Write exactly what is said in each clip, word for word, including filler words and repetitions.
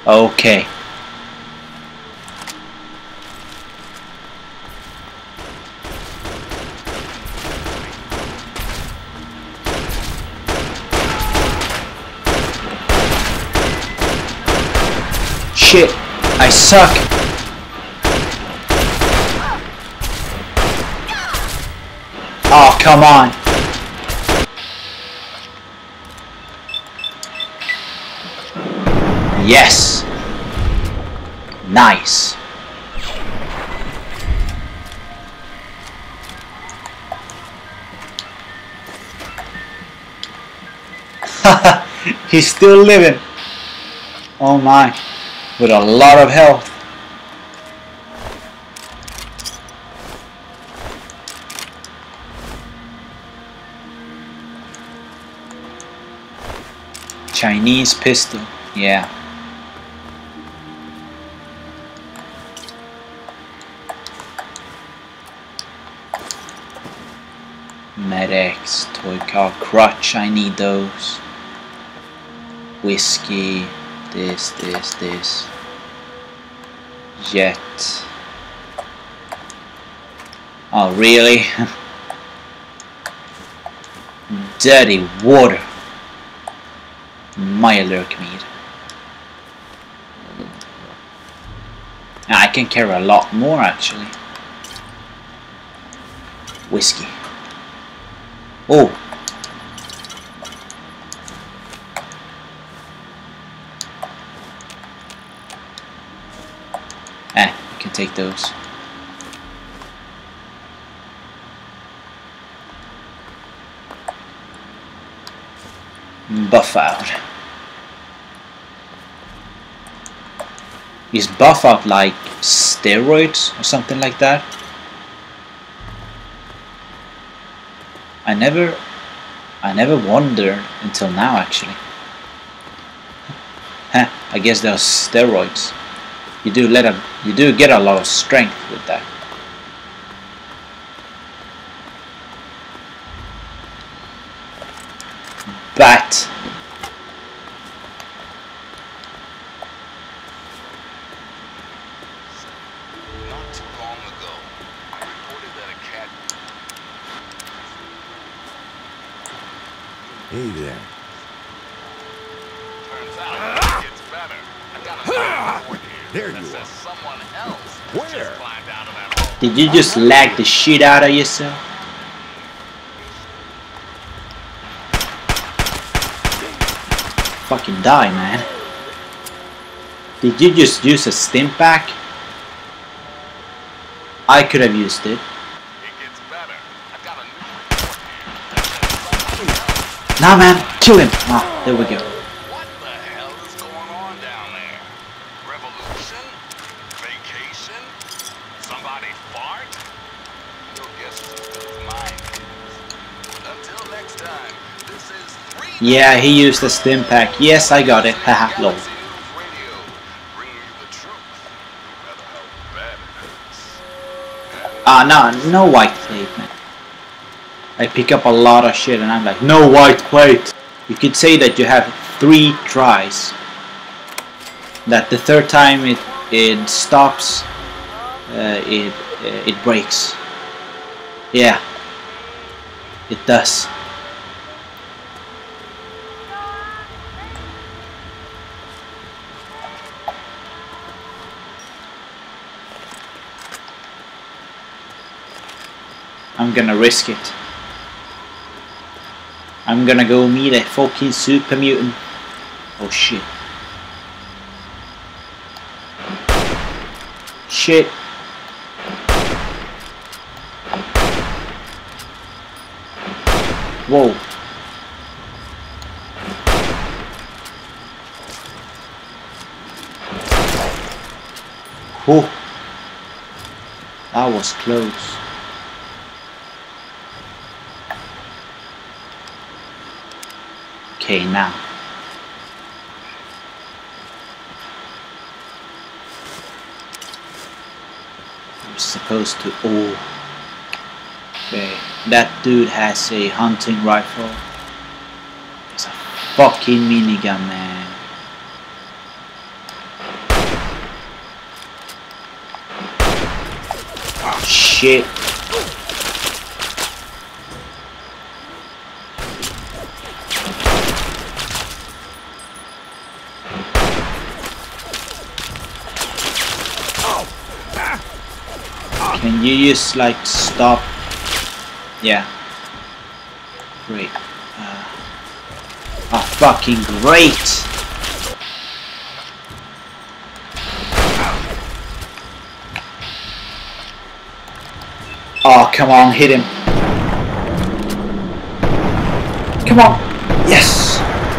Okay. Shit, I suck. Oh, come on. Yes. Nice. Haha, he's still living. Oh my, with a lot of health. Chinese pistol, yeah. Med-X, toy car, crutch, I need those. Whiskey, this, this, this. Jet. Oh, really? Dirty water. Myelurkmead. I can carry a lot more actually. Whiskey. Oh. Eh, you can take those. Buff out. Is buff out like steroids or something like that? I never I never wondered until now actually. Huh, I guess they're steroids. You do let a, you do get a lot of strength with that. Bat. Not too long ago, I reported that a cat. Hey there. Turns out it gets better. I got a report here There that you says are. someone else Where? just climbed out of that hole. Did you just lag the shit out of yourself? Fucking die, man. Did you just use a stim pack? I could have used it. It gets better. I got a new report here that says someone else. Nah, man, kill him. Ah, there we go. What the hell is going on down there? Revolution? Vacation? Somebody fart? Your guess is as good as mine. Until next time, this is three. Yeah, he used the stim pack. Yes, I got it. Haha, lol. Galaxy News Radio, bringing you the truth, no matter how bad it hurts. Ah, no, no white plate, man. I pick up a lot of shit and I'm like, no white plate. You could say that you have three tries. That the third time it it stops, uh, it uh, it breaks. Yeah, it does. I'm gonna risk it. I'm gonna go meet a fucking super mutant. Oh shit. Shit. Whoa. Whoa. That was close. Okay, now. I'm supposed to. Oh. Okay. That dude has a hunting rifle. It's a fucking minigun, man. Shit. Can you just like stop? Yeah. Great. Uh, oh, fucking great! Oh, come on, hit him. Come on. Yes!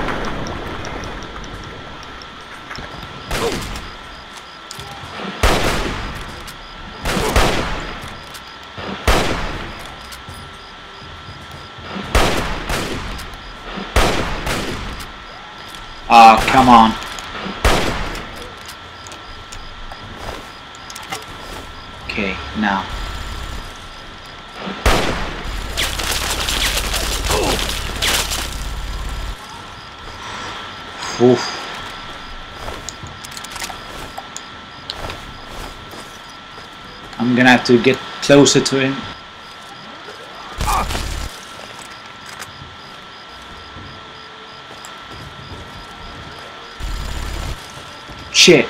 Ah, oh, come on. Okay, now. Oof. I'm gonna have to get closer to him. Shit.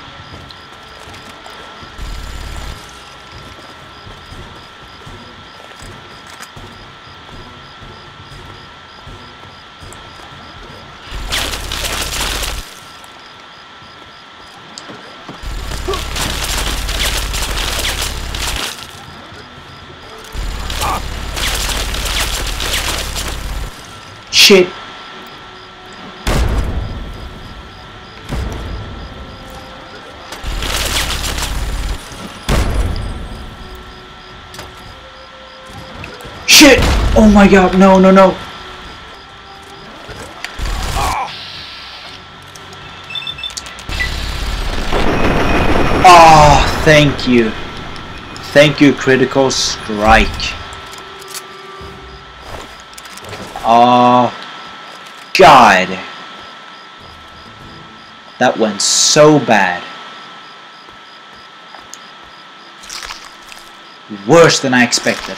Shit. Shit! Oh my god, no, no, no. Oh, thank you. Thank you, Critical Strike. Oh, God. That went so bad. Worse than I expected.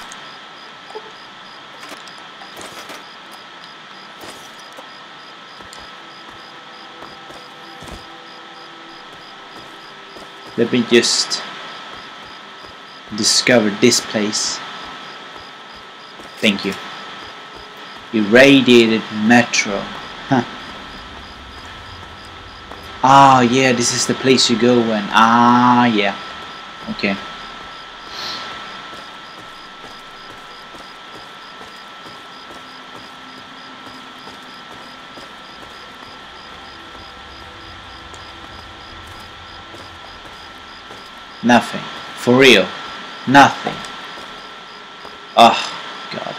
Let me just discover this place. Thank you. Irradiated metro. Huh. Ah, yeah, this is the place you go when. Ah, yeah. Okay. Nothing. For real. Nothing. Oh, God.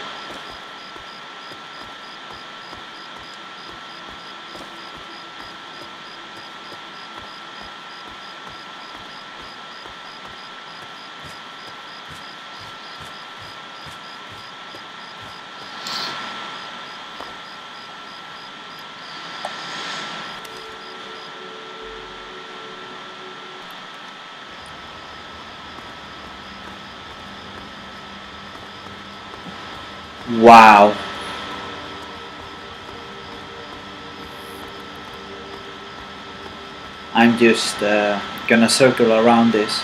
Wow. I'm just uh, gonna circle around this.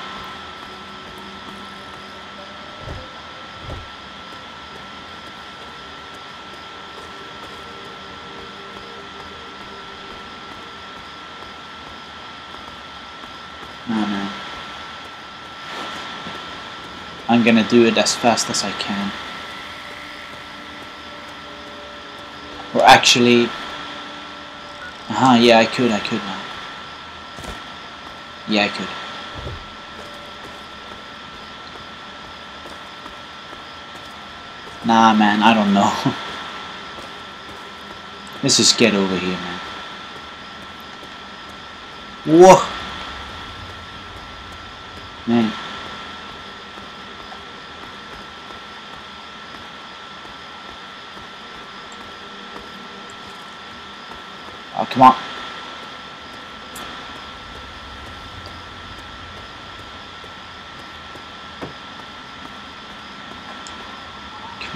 No, no. I'm gonna do it as fast as I can. Or actually, uh-huh, yeah, I could, I could now. Yeah, I could. Nah, man, I don't know. Let's just get over here, man. Whoa! Man. Oh, come on.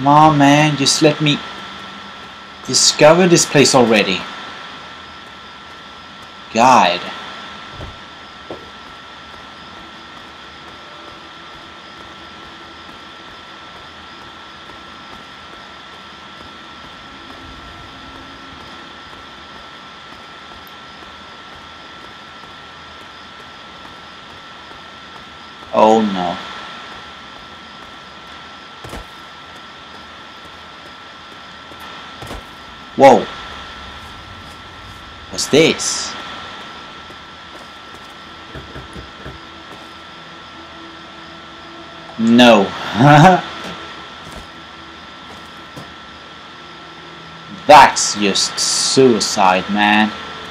Come on, man, just let me discover this place already. God. Oh no. Whoa. What's this? No. That's just suicide, man.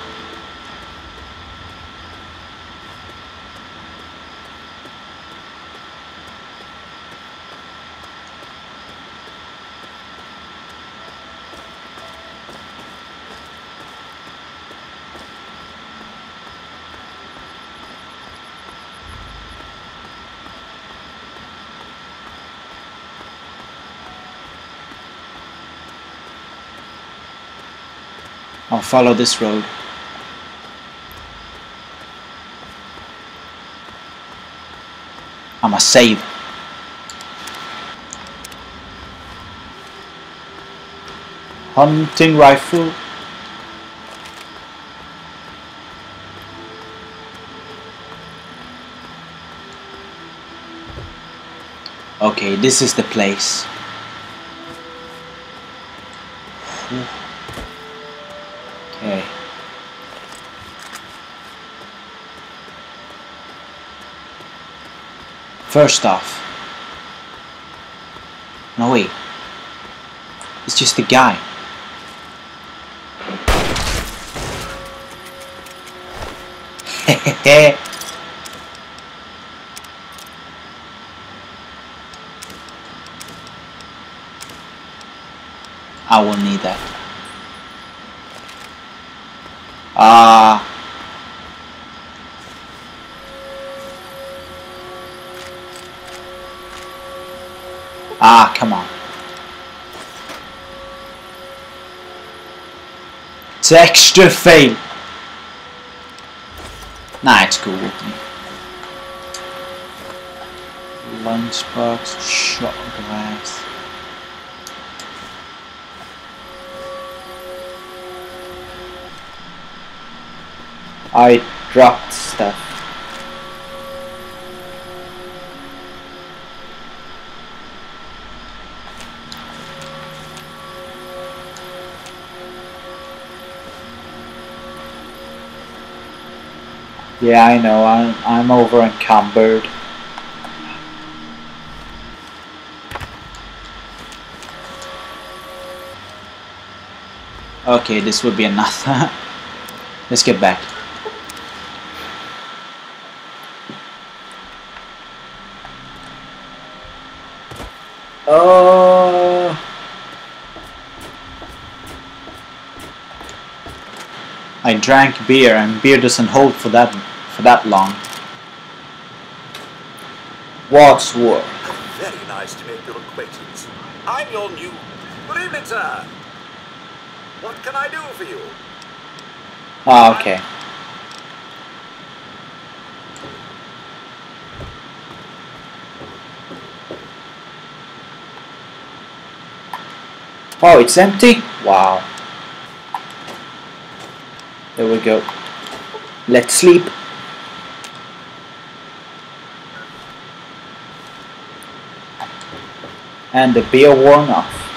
I'll follow this road. I'ma save. Hunting rifle. Okay, this is the place. Okay. First off. No wait. It's just a guy. Hehehe. I will need that. Ah. Uh, ah, come on. Texture fail. Nah, it's cool with me. Lunchbox, shot glass. I dropped stuff. Yeah, I know. I'm I'm over encumbered. Okay, this would be enough. Let's get back. Oh. I drank beer, and beer doesn't hold for that for that long. What's work? Very nice to make your acquaintance. I'm your new. Good evening, sir. What can I do for you? Ah, okay. Oh, it's empty? Wow. There we go. Let's sleep. And the beer worn off.